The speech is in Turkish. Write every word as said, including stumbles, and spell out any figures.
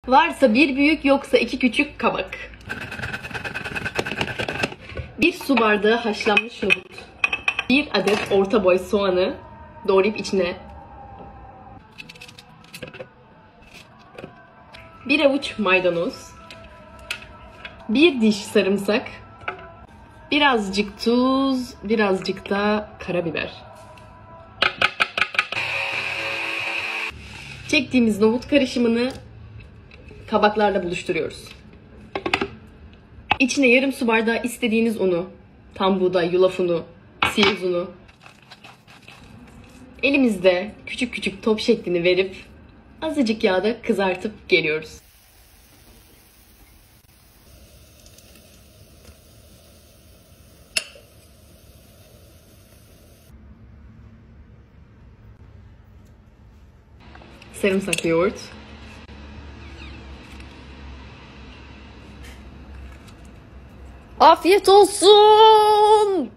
Varsa bir büyük yoksa iki küçük kabak. Bir su bardağı haşlanmış nohut. Bir adet orta boy soğanı doğrayıp içine. Bir avuç maydanoz. Bir diş sarımsak. Birazcık tuz, birazcık da karabiber. Çektiğimiz nohut karışımını kabaklarla buluşturuyoruz. İçine yarım su bardağı istediğiniz unu, tam buğday, yulaf unu, siyez unu, elimizde küçük küçük top şeklini verip azıcık yağda kızartıp geliyoruz. Sarımsaklı yoğurt. Afiyet olsun.